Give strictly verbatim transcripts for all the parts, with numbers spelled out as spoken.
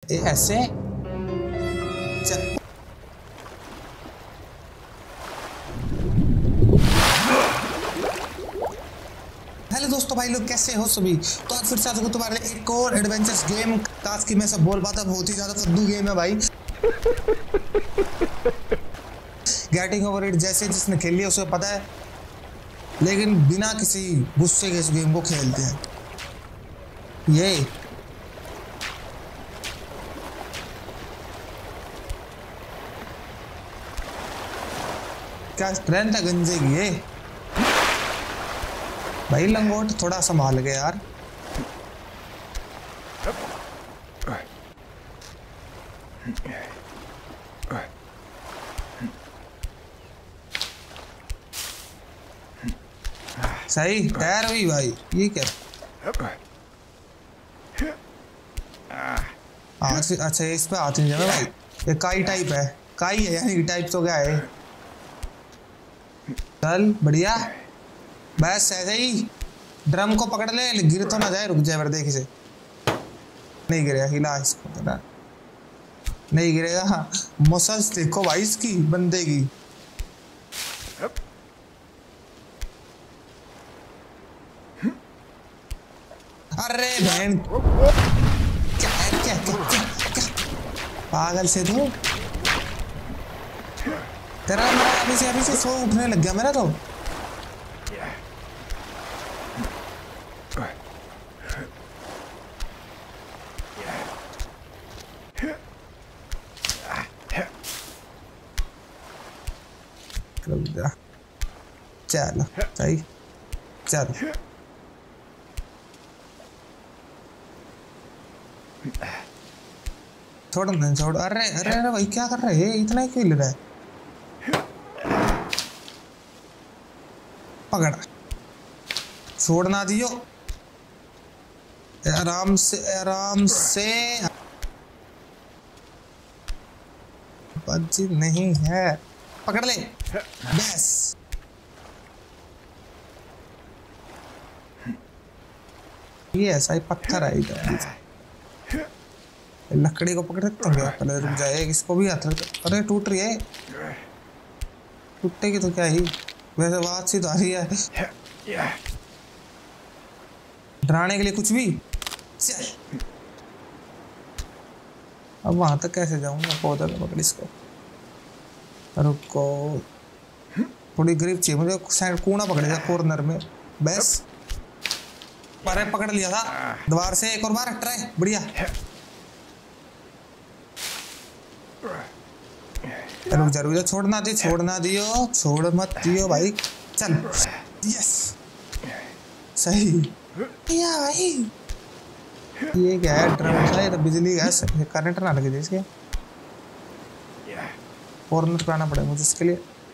ए, ऐसे हेलो दोस्तों, भाई लोग कैसे हो सभी। तो आज फिर से आ चुका तुम्हारे लिए एक और एडवेंचर्स गेम। काश की मैं सब बोल पाता, बहुत ही ज्यादा फद्दू गेम है भाई। गेटिंग ओवर इट जैसे जिसने खेल लिया उसे पता है, लेकिन बिना किसी गुस्से के इस गेम को खेलते हैं। ये क्या स्ट्रेंथ है गंजे की। ये भाई लंगोट थोड़ा संभाल के यार। सही तैयार हुई भाई। ये क्या हाथ, अच्छा इस पे हाथ नहीं जाना भाई। ये काई टाइप है, काई है यानी टाइप तो क्या है। चल बढ़िया, बस ऐसे ही ड्रम को पकड़ ले, गिर तो ना जाए। रुक जाए पर देख इसे, नहीं गिरेगा। हिला इसको थोड़ा, नहीं गिरेगा। मसल्स देखो भाई इसकी बंदे की। अरे बहन क्या है, क्या क्या क्या क्या पागल से तू। तेरा मेरा अभी से अभी से सो उठने लग गया मेरा तो। चलो सही, चल छोड़ नहीं छोड़। अरे अरे अरे भाई क्या कर रहे हैं, इतना ही क्यों ले रहा है। पकड़, छोड़ ना दियो, आराम से आराम से। बच्ची नहीं है, पकड़ ले बस। ये ऐसा ही पत्थर है इधर, लकड़ी को पकड़ सकता हूँ पहले। रुक जाए, इसको भी हाथ। अरे टूट रही है, टूटेगी तो क्या ही, वैसे बात सी तो आ रही है। डराने के लिए कुछ भी। चल अब वहां तक कैसे जाऊंगा, पौधा में पकड़ इसको। रुको, थोड़ी ग्रिप चाहिए मुझे। साइड कूना पकड़ेगा कॉर्नर में बस। पर पकड़ लिया था द्वार से। एक और बार ट्राई, बढ़िया। रुक जा रुक जा, छोड़ना दियो छोड़ना दियो, छोड़ मत दियो भाई। चल यस सही या भाई। ये क्या है, ड्रम था ये तो बिजली गैस, करंट ना लगे इसके। कॉर्नर पे आना पड़ेगा मुझे इसके लिए।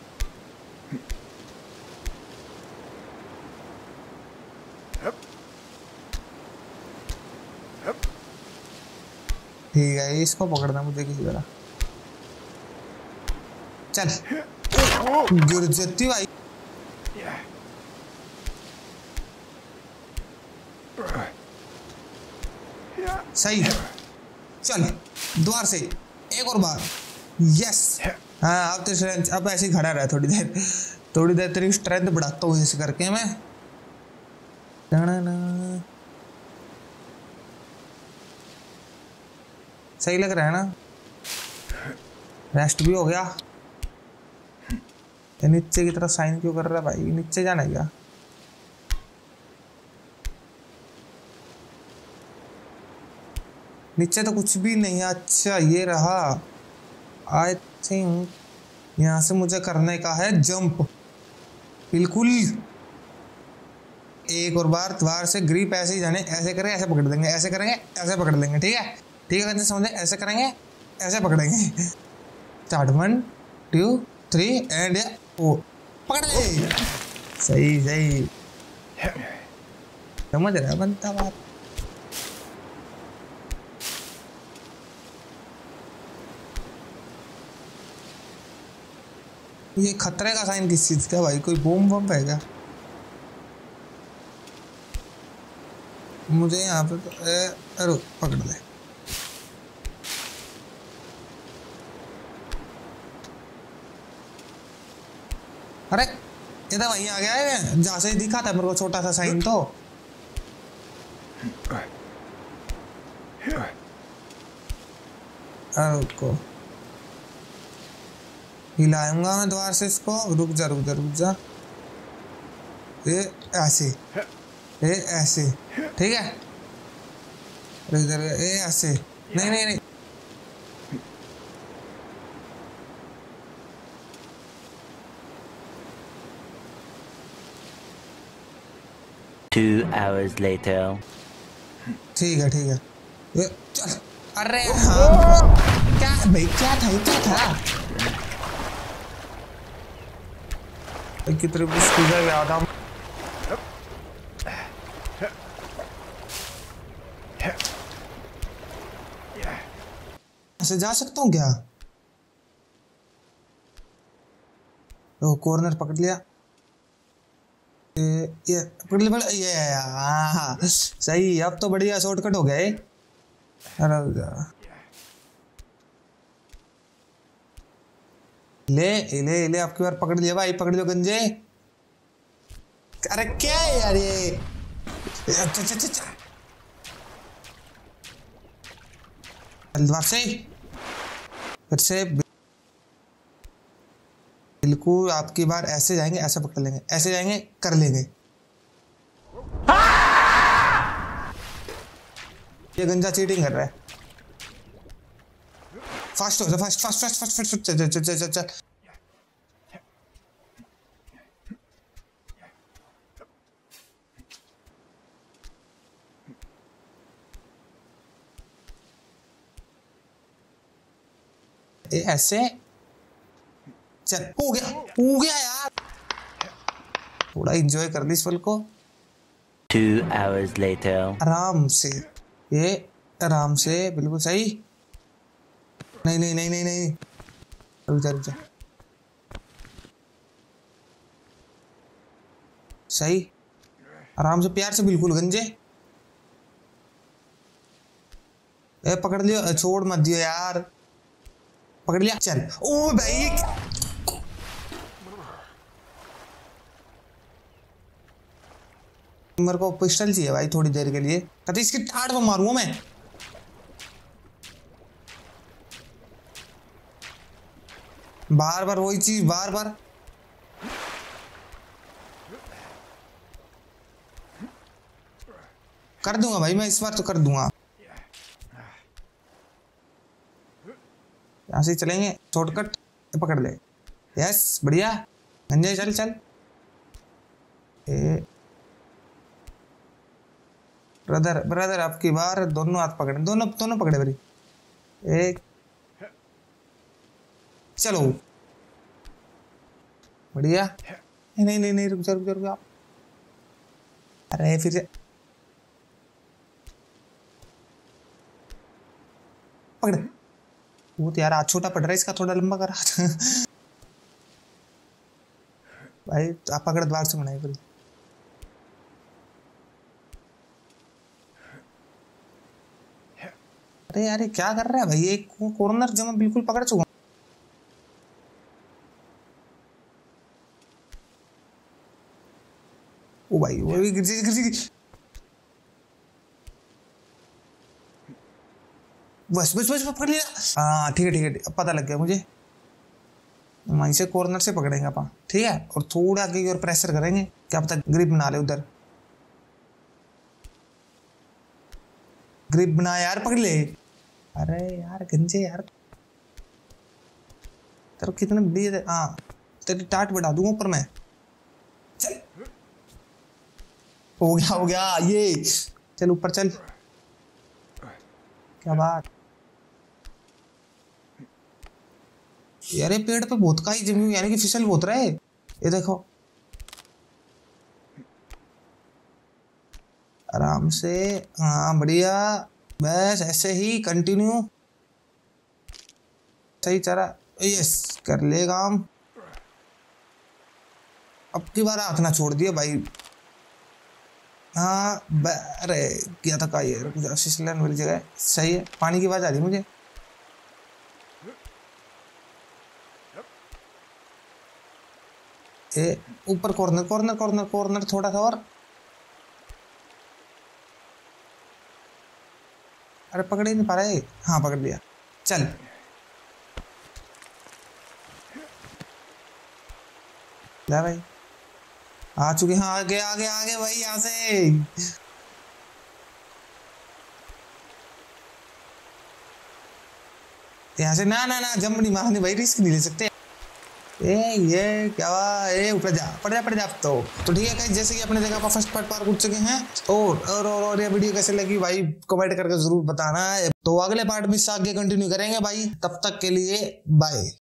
ठीक है, इसको पकड़ना मुझे किसी तरह। चल गिर जाती भाई। सही, चल द्वार से एक और बार। यस हाँ, अब तो स्ट्रेंथ, अब ऐसे ही खड़ा रहा थोड़ी देर। थोड़ी देर तेरी स्ट्रेंथ बढ़ाता हूँ ऐसे करके मैं। सही लग रहा है ना। रेस्ट भी हो गया। नीचे की तरफ साइन क्यों कर रहा है भाई, नीचे जाना है क्या। नीचे तो कुछ भी नहीं है। अच्छा ये रहा, आई थिंक यहाँ से मुझे करने का है जंप। बिल्कुल एक और बार द्वार से ग्रिप ऐसे ही जाने। ऐसे करेंगे ऐसे पकड़ देंगे, ऐसे करेंगे ऐसे पकड़ लेंगे। ठीक है ठीक है, समझे। ऐसे करेंगे ऐसे पकड़ेंगे। Start, one two three and ओ पकड़ ले। सही सही, समझ रहा है बनता बात। ये खतरे का साइन किस चीज का भाई, कोई बम बम है क्या। मुझे यहाँ पे तो, अरे पकड़ ले। अरे ये तो वहीं आ गया है जहाँ से दिखा था मेरे को छोटा सा साइन तो। रुको हिलाऊंगा मैं द्वार से इसको। रुक जा रुक जा रुक जा। ये ऐसे ये ऐसे ठीक है। इधर ये ऐसे नहीं नहीं नहीं। Two hours later. ठीक है ठीक है ये चल। अरे हाँ क्या भाई क्या था क्या था कितने मुश्किल से गया था। ऐसे जा सकता हूँ क्या? ओ कॉर्नर पकड़ लिया। ये ये पकड़ लिया ये हाँ सही। अब तो बढ़िया शॉर्टकट हो गए। अरे ले ले ले आपकी बार पकड़ लिया भाई। पकड़ लो गंजे। अरे क्या है यार ये। अच्छा अच्छा अच्छा से फिर से बिल्कुल आपकी बार ऐसे जाएंगे ऐसे पकड़ लेंगे ऐसे जाएंगे कर लेंगे। ये गंजा चीटिंग कर रहा है। फास्ट हो जा fast fast fast fast fast चल चल चल चल चल। ऐसे चल हो गया हो गया यार। थोड़ा एंजॉय कर ली इस पल को। Two hours later. आराम से ये आराम से बिल्कुल सही। नहीं नहीं नहीं नहीं नहीं रुक जा रुक जा। सही आराम से प्यार से बिल्कुल गंजे। ए पकड़ लियो छोड़ मत दियो यार। पकड़ लिया चल। ओ भाई मेरे को पिस्टल चाहिए भाई थोड़ी देर के लिए। कहते इसकी ठाड़ में मारूंगा मैं। बार बार वही चीज बार बार। कर दूंगा भाई मैं इस बार तो कर दूंगा। यहाँ से चलेंगे शॉर्टकट पकड़ ले। यस बढ़िया अंजय चल चल। ए ब्रदर ब्रदर आपकी बार दोनों हाथ पकड़े दोनों दोनों पकड़े बरी। एक चलो बढ़िया। नहीं नहीं नहीं रुक जा रुक जा रुक जा। अरे फिर से पकड़। वो तो यार आज छोटा पड़ रहा है इसका थोड़ा लंबा करा। भाई आप पकड़ द्वार से बनाई पूरी। अरे यार ये क्या कर रहा है भाई। एक कॉर्नर जो मैं बिल्कुल पकड़ चुका हूँ। ओ भाई वो भी गिर गिर गिर। बस बस बस पकड़ लिया। हाँ ठीक है ठीक है अब पता लग गया मुझे। वहीं से कॉर्नर से पकड़ेंगे अपन ठीक है। और थोड़ा आगे और प्रेशर करेंगे क्या पता ग्रिप बना ले उधर। ग्रिप बना यार पकड़ ले। अरे यार गंजे यार तेरे कितने बड़ी। हाँ तेरी टाट बढ़ा दूंगा ऊपर मैं। चल हो गया हो गया ये। चल ऊपर चल। क्या बात यार ये पेड़ पे बहुत का ही जमी हुई यानी कि फिसल बहुत रहा है। ये देखो आराम से। हाँ बढ़िया बस ऐसे ही कंटिन्यू। सही चला यस कर ले काम। अब की बार हाथ ना छोड़ दिया भाई। हाँ अरे क्या था का ये सिसलन वाली जगह सही है। पानी की आवाज आ रही मुझे। ए ऊपर कॉर्नर कॉर्नर कॉर्नर कॉर्नर थोड़ा सा और। अरे पकड़ ही नहीं पा रहे। हाँ पकड़ लिया। चल ले भाई आ चुके। हाँ आगे आगे आगे भाई यहाँ से। यहाँ से ना ना ना जंप नहीं मारनी भाई, रिस्क नहीं ले सकते। ए ये क्या हुआ? ए ऊपर जा पड़ जा पड़ जा। तो तो ठीक है गाइस, जैसे कि अपने देखा आप फर्स्ट पार्ट पार कर चुके हैं। और और और, और ये वीडियो कैसे लगी भाई कमेंट करके जरूर बताना। तो अगले पार्ट में इससे आगे कंटिन्यू करेंगे भाई। तब तक के लिए बाय।